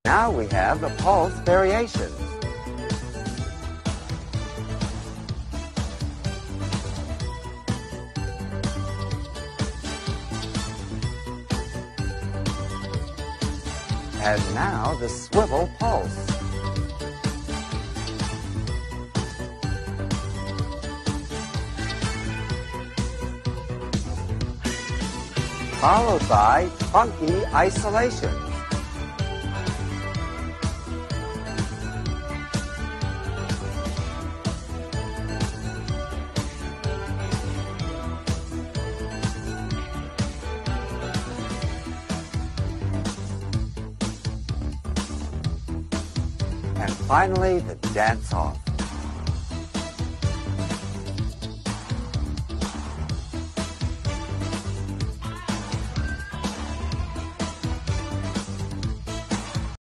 Now we have the pulse variations. And now the swivel pulse. Followed by funky isolation. And finally, the dance-off.